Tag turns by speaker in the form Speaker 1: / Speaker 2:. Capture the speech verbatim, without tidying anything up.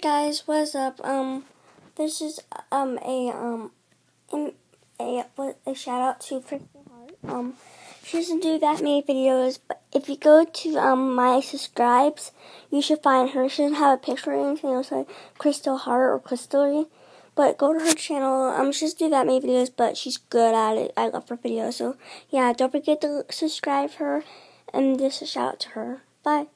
Speaker 1: guys, what's up? Um, this is um a um in, a a shout out to Crystal Heart. Um, she doesn't do that many videos, but if you go to um my subscribes, you should find her. She doesn't have a picture or anything. It'll say Crystal Heart or Crystal. But go to her channel. Um, she doesn't do that many videos, but she's good at it. I love her videos. So yeah, don't forget to subscribe her, and just a shout out to her. Bye.